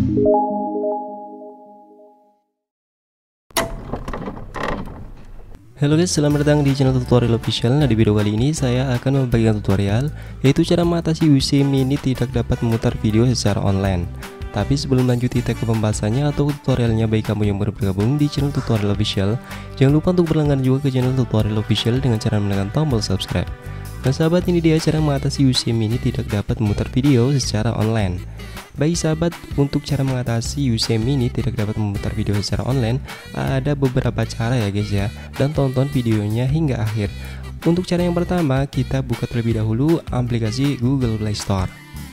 Halo guys, selamat datang di channel tutorial official. Nah, di video kali ini saya akan membagikan tutorial yaitu cara mengatasi UC Mini tidak dapat memutar video secara online. Tapi sebelum lanjut kita ke pembahasannya atau tutorialnya, bagi kamu yang baru bergabung di channel tutorial official, jangan lupa untuk berlangganan juga ke channel tutorial official dengan cara menekan tombol subscribe. Nah sahabat, ini dia cara mengatasi UC Mini tidak dapat memutar video secara online. Bagi sahabat, untuk cara mengatasi UC Mini tidak dapat memutar video secara online, ada beberapa cara ya guys ya, dan tonton videonya hingga akhir. Untuk cara yang pertama, kita buka terlebih dahulu aplikasi Google Play Store.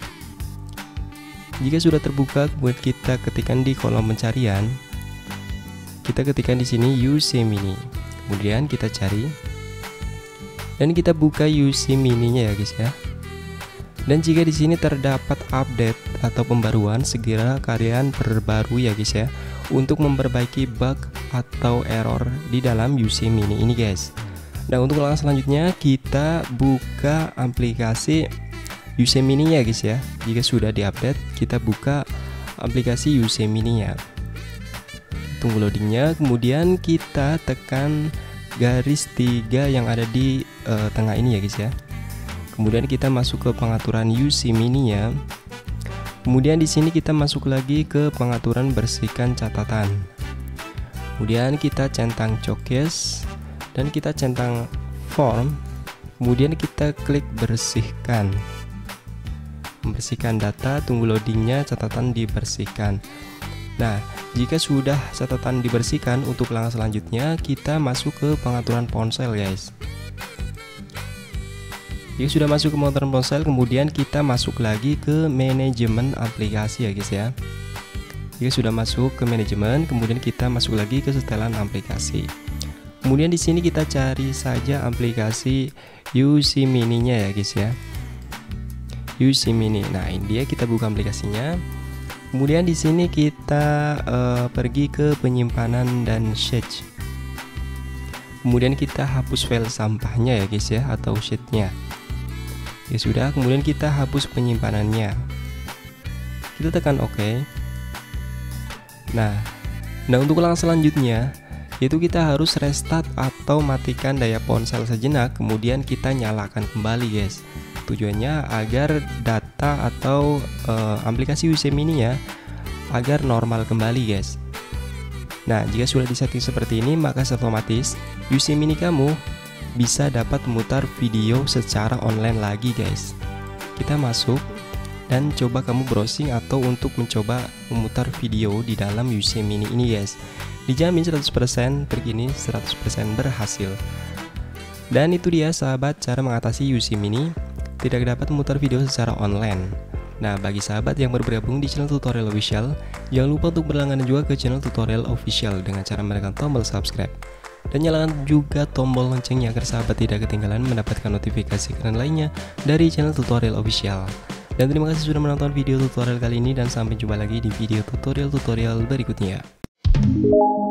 Jika sudah terbuka, kemudian kita ketikkan di kolom pencarian, kita ketikkan di sini UC Mini, kemudian kita cari, dan kita buka UC Mini-nya ya guys ya. Dan jika di sini terdapat update atau pembaruan, segera kalian perbarui ya guys ya, untuk memperbaiki bug atau error di dalam UC Mini ini guys. Nah, untuk langkah selanjutnya kita buka aplikasi UC Mini ya guys ya. Jika sudah diupdate, kita buka aplikasi UC Mini-nya. Tunggu loadingnya, kemudian kita tekan garis 3 yang ada di tengah ini ya guys ya. Kemudian kita masuk ke pengaturan UC Mini-nya. Kemudian di sini kita masuk lagi ke pengaturan bersihkan catatan. Kemudian kita centang showcase dan kita centang form. Kemudian kita klik bersihkan. Membersihkan data, tunggu loadingnya, catatan dibersihkan. Nah, jika sudah catatan dibersihkan, untuk langkah selanjutnya kita masuk ke pengaturan ponsel guys. Jika sudah masuk ke pengaturan ponsel, kemudian kita masuk lagi ke manajemen aplikasi ya guys ya. Jika sudah masuk ke manajemen, kemudian kita masuk lagi ke setelan aplikasi. Kemudian di sini kita cari saja aplikasi UC Mini-nya ya guys ya. UC Mini. Nah, ini dia, kita buka aplikasinya. Kemudian di sini kita pergi ke penyimpanan dan sheet. Kemudian kita hapus file sampahnya ya guys ya, atau sheetnya. Ya sudah, kemudian kita hapus penyimpanannya. Kita tekan OK. Nah, untuk langkah selanjutnya yaitu kita harus restart atau matikan daya ponsel sejenak, kemudian kita nyalakan kembali guys. Tujuannya agar data atau aplikasi UC Mini ya agar normal kembali guys. Nah, jika sudah disetting seperti ini, maka otomatis UC Mini kamu bisa dapat memutar video secara online lagi guys. Kita masuk dan coba kamu browsing atau untuk mencoba memutar video di dalam UC Mini ini guys. Dijamin 100% trik ini 100% berhasil. Dan itu dia sahabat, cara mengatasi UC Mini tidak dapat memutar video secara online. Nah, bagi sahabat yang baru bergabung di channel tutorial official, jangan lupa untuk berlangganan juga ke channel tutorial official dengan cara menekan tombol subscribe. Dan nyalakan juga tombol loncengnya agar sahabat tidak ketinggalan mendapatkan notifikasi keren lainnya dari channel tutorial official. Dan terima kasih sudah menonton video tutorial kali ini, dan sampai jumpa lagi di video tutorial berikutnya.